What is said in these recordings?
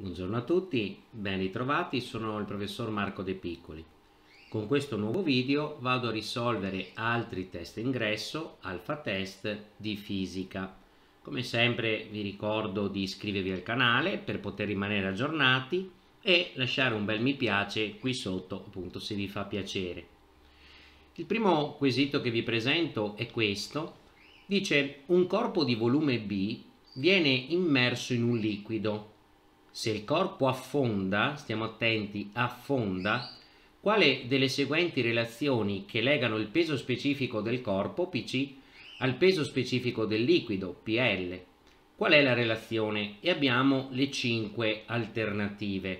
Buongiorno a tutti, ben ritrovati, sono il professor Marco De Piccoli. Con questo nuovo video vado a risolvere altri test ingresso, alfa test di fisica. Come sempre vi ricordo di iscrivervi al canale per poter rimanere aggiornati e lasciare un bel mi piace qui sotto, appunto, se vi fa piacere. Il primo quesito che vi presento è questo. Dice: un corpo di volume B viene immerso in un liquido. Se il corpo affonda, stiamo attenti, affonda, quale delle seguenti relazioni che legano il peso specifico del corpo, PC, al peso specifico del liquido, PL? Qual è la relazione? E abbiamo le 5 alternative.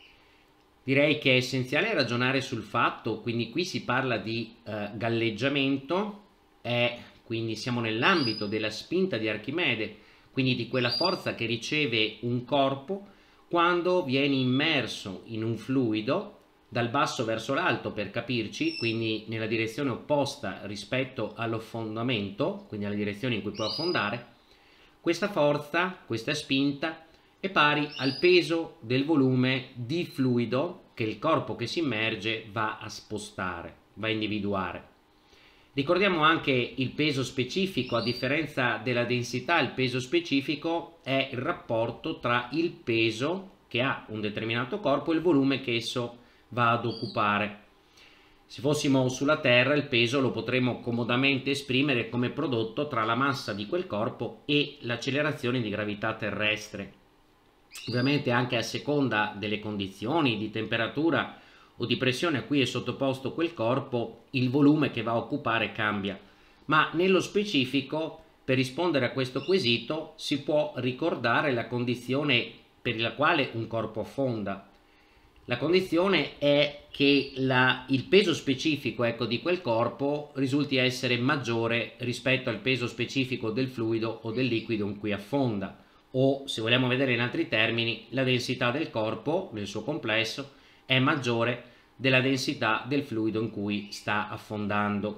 Direi che è essenziale ragionare sul fatto, quindi qui si parla di galleggiamento, quindi siamo nell'ambito della spinta di Archimede, quindi di quella forza che riceve un corpo quando viene immerso in un fluido dal basso verso l'alto, per capirci, quindi nella direzione opposta rispetto all'affondamento, quindi alla direzione in cui può affondare. Questa forza, questa spinta, è pari al peso del volume di fluido che il corpo che si immerge va a spostare, va a individuare. Ricordiamo anche il peso specifico. A differenza della densità, il peso specifico è il rapporto tra il peso che ha un determinato corpo e il volume che esso va ad occupare. Se fossimo sulla Terra, il peso lo potremmo comodamente esprimere come prodotto tra la massa di quel corpo e l'accelerazione di gravità terrestre. Ovviamente anche a seconda delle condizioni di temperatura o di pressione a cui è sottoposto quel corpo, il volume che va a occupare cambia. Ma nello specifico, per rispondere a questo quesito, si può ricordare la condizione per la quale un corpo affonda. La condizione è che il peso specifico, di quel corpo risulti essere maggiore rispetto al peso specifico del fluido o del liquido in cui affonda, o, se vogliamo vedere in altri termini, la densità del corpo nel suo complesso è maggiore della densità del fluido in cui sta affondando.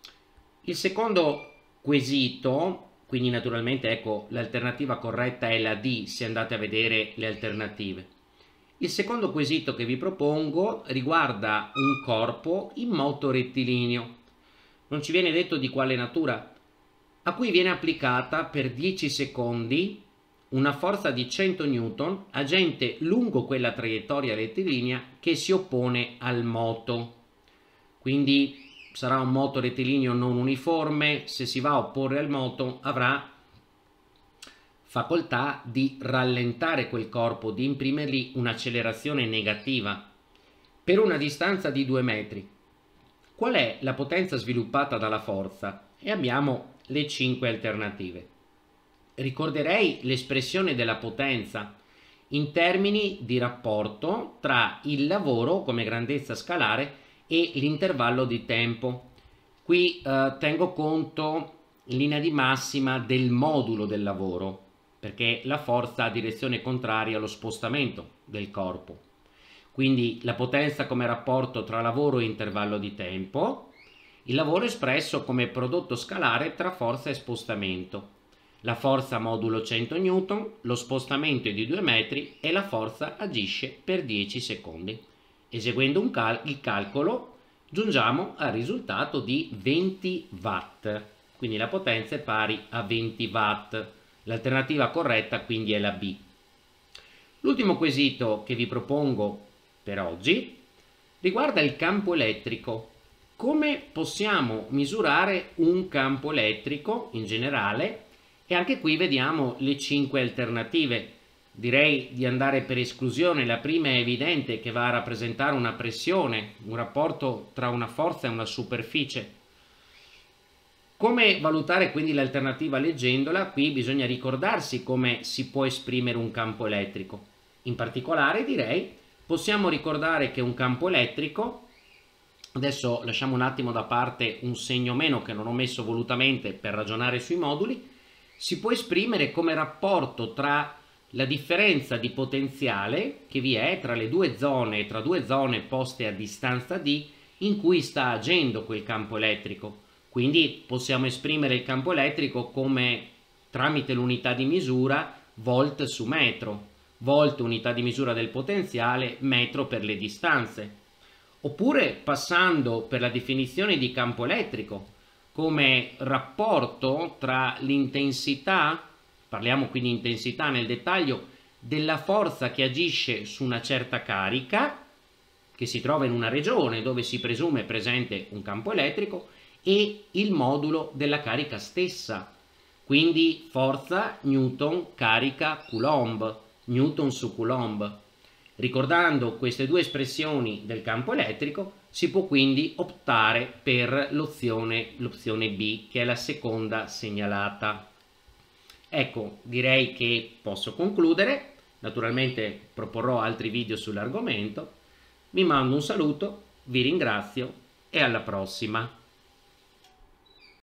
Il secondo quesito, quindi naturalmente l'alternativa corretta è la D se andate a vedere le alternative. Il secondo quesito che vi propongo riguarda un corpo in moto rettilineo. Non ci viene detto di quale natura, a cui viene applicata per 10 secondi una forza di 100 Newton agente lungo quella traiettoria rettilinea che si oppone al moto. Quindi sarà un moto rettilineo non uniforme. Se si va a opporre al moto avrà facoltà di rallentare quel corpo, di imprimergli un'accelerazione negativa per una distanza di 2 metri. Qual è la potenza sviluppata dalla forza? E abbiamo le 5 alternative. Ricorderei l'espressione della potenza in termini di rapporto tra il lavoro come grandezza scalare e l'intervallo di tempo. Qui tengo conto in linea di massima del modulo del lavoro, perché la forza ha direzione contraria allo spostamento del corpo. Quindi la potenza come rapporto tra lavoro e intervallo di tempo, il lavoro espresso come prodotto scalare tra forza e spostamento. La forza modulo 100 Newton, lo spostamento è di 2 metri e la forza agisce per 10 secondi. Eseguendo il calcolo giungiamo al risultato di 20 watt, quindi la potenza è pari a 20 watt. L'alternativa corretta quindi è la B. L'ultimo quesito che vi propongo per oggi riguarda il campo elettrico. Come possiamo misurare un campo elettrico in generale? E anche qui vediamo le 5 alternative. Direi di andare per esclusione. La prima è evidente, che va a rappresentare una pressione, un rapporto tra una forza e una superficie. Come valutare quindi l'alternativa leggendola? Qui bisogna ricordarsi come si può esprimere un campo elettrico. In particolare direi possiamo ricordare che un campo elettrico, adesso lasciamo un attimo da parte un segno meno che non ho messo volutamente per ragionare sui moduli, si può esprimere come rapporto tra la differenza di potenziale che vi è tra le due zone, tra due zone poste a distanza d, in cui sta agendo quel campo elettrico. Quindi possiamo esprimere il campo elettrico come tramite l'unità di misura volt su metro. volt unità di misura del potenziale, metro per le distanze. Oppure passando per la definizione di campo elettrico come rapporto tra l'intensità, parliamo quindi intensità nel dettaglio, della forza che agisce su una certa carica, che si trova in una regione dove si presume presente un campo elettrico, e il modulo della carica stessa, quindi forza Newton, carica Coulomb, Newton su Coulomb. Ricordando queste due espressioni del campo elettrico, si può quindi optare per l'opzione B, che è la seconda segnalata. Ecco, direi che posso concludere. Naturalmente proporrò altri video sull'argomento. Vi mando un saluto, vi ringrazio e alla prossima.